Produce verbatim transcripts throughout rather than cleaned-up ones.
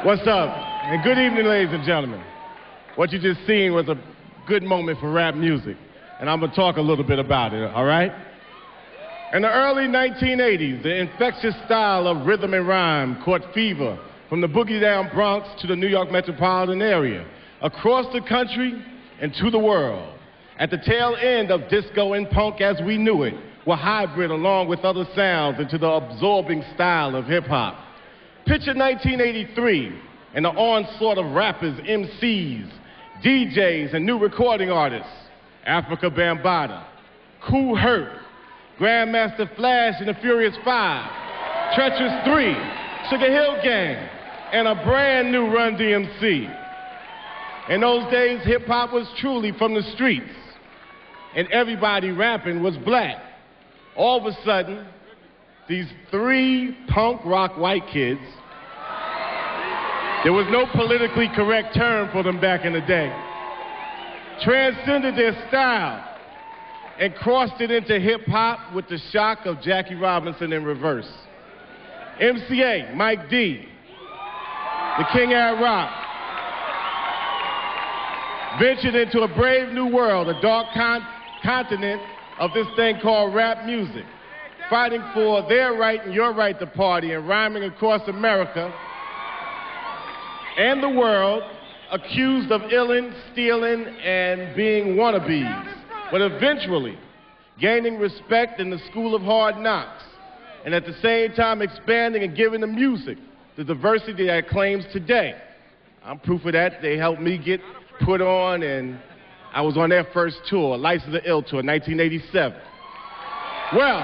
What's up? And good evening, ladies and gentlemen. What you just seen was a good moment for rap music, and I'm gonna talk a little bit about it, all right? In the early nineteen eighties, the infectious style of rhythm and rhyme caught fever from the boogie-down Bronx to the New York metropolitan area, across the country and to the world. At the tail end of disco and punk as we knew it, were hybrid along with other sounds into the absorbing style of hip-hop. Picture nineteen eighty-three and the onslaught of rappers, M Cs, D Js, and new recording artists. Africa Bambaataa, Kool Herc, Grandmaster Flash and the Furious Five, Treacherous Three, Sugar Hill Gang, and a brand new Run D M C. In those days, hip-hop was truly from the streets, and everybody rapping was black. All of a sudden, these three punk rock white kids, there was no politically correct term for them back in the day, transcended their style and crossed it into hip-hop with the shock of Jackie Robinson in reverse. M C A, Mike D, the King of Rock, ventured into a brave new world, a dark con continent of this thing called rap music, fighting for their right and your right to party and rhyming across America and the world, accused of illing, stealing, and being wannabes, but eventually gaining respect in the school of hard knocks, and at the same time expanding and giving the music the diversity that it claims today. I'm proof of that. They helped me get put on, and I was on their first tour, License to Ill tour, nineteen eighty-seven. Well,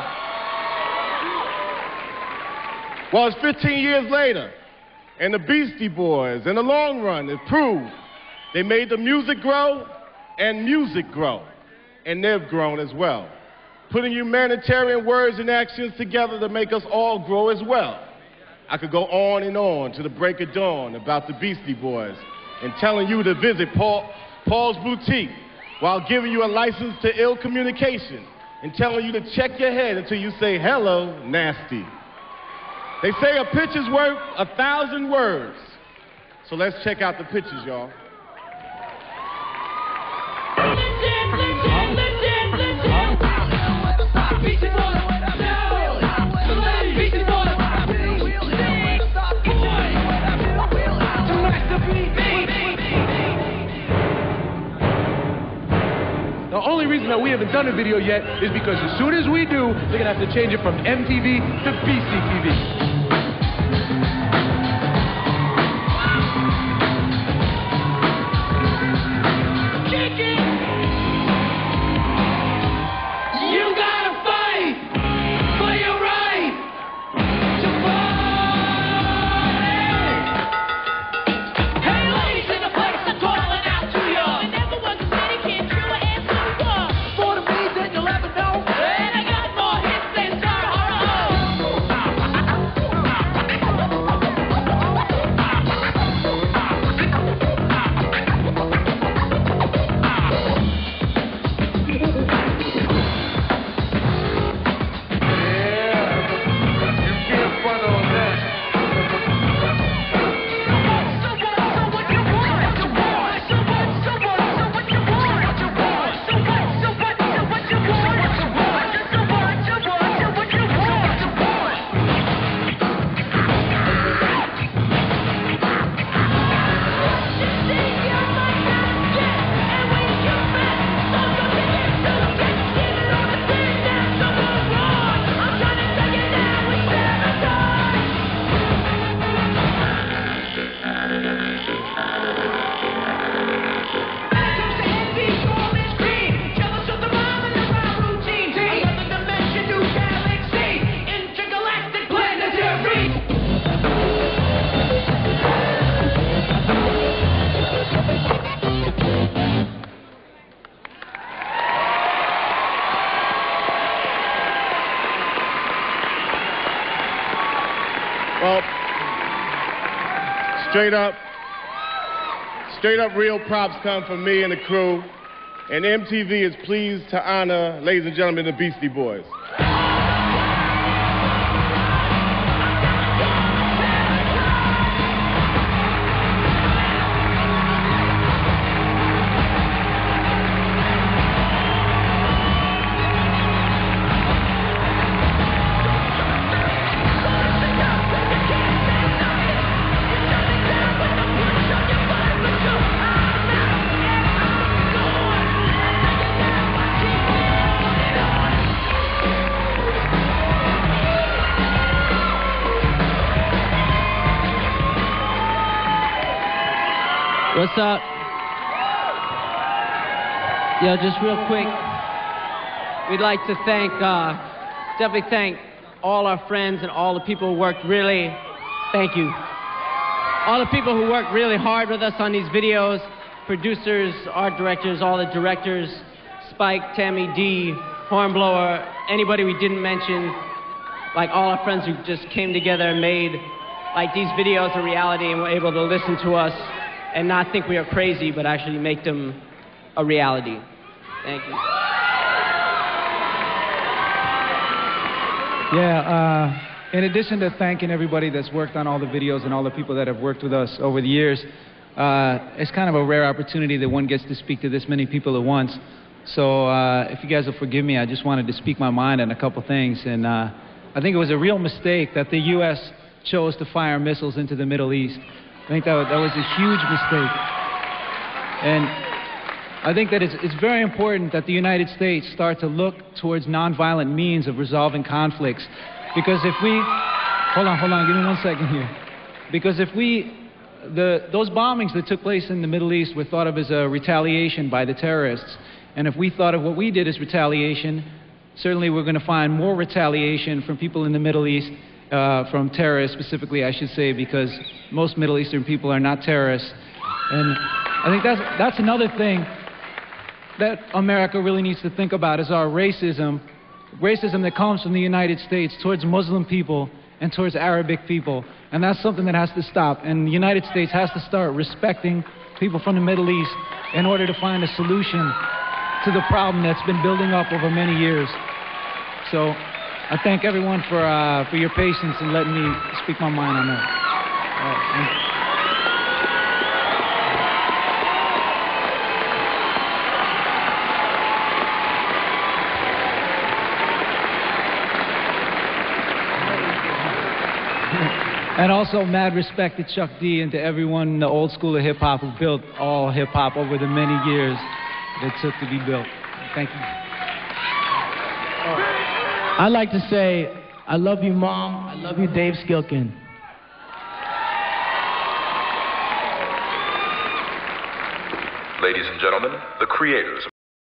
well, it's fifteen years later, and the Beastie Boys, in the long run, have proved they made the music grow and music grow, and they've grown as well, putting humanitarian words and actions together to make us all grow as well. I could go on and on to the break of dawn about the Beastie Boys and telling you to visit Paul, Paul's Boutique while giving you a license to ill communication and telling you to check your head until you say, hello, nasty. They say a picture's worth a thousand words. So let's check out the pictures, y'all. The only reason that we haven't done a video yet is because as soon as we do, they're gonna have to change it from M T V to B C T V. Well, straight up, straight up real props come from me and the crew, and M T V is pleased to honor, ladies and gentlemen, the Beastie Boys. What's up? Yo, just real quick, we'd like to thank, uh, definitely thank all our friends and all the people who worked really, thank you. All the people who worked really hard with us on these videos, producers, art directors, all the directors, Spike, Tammy D, Hornblower, anybody we didn't mention, like all our friends who just came together and made like these videos a reality and were able to listen to us and not think we are crazy, but actually make them a reality. Thank you. Yeah, uh, in addition to thanking everybody that's worked on all the videos and all the people that have worked with us over the years, uh, it's kind of a rare opportunity that one gets to speak to this many people at once. So uh, if you guys will forgive me, I just wanted to speak my mind on a couple things. And uh, I think it was a real mistake that the U S chose to fire missiles into the Middle East. I think that, that was a huge mistake. And I think that it's, it's very important that the United States start to look towards nonviolent means of resolving conflicts. Because if we, hold on, hold on, give me one second here. Because if we, the, those bombings that took place in the Middle East were thought of as a retaliation by the terrorists. And if we thought of what we did as retaliation, certainly we're going to find more retaliation from people in the Middle East, uh, from terrorists specifically, I should say, because most Middle Eastern people are not terrorists. And I think that's, that's another thing that America really needs to think about is our racism, racism that comes from the United States towards Muslim people and towards Arabic people. And that's something that has to stop. And the United States has to start respecting people from the Middle East in order to find a solution to the problem that's been building up over many years. So I thank everyone for, uh, for your patience and letting me speak my mind on that. All right, thank you. And also, mad respect to Chuck D and to everyone in the old school of hip-hop who built all hip-hop over the many years that took to be built. Thank you. I'd like to say, I love you, Mom. I love you, Dave Skilkin. Ladies and gentlemen, the creators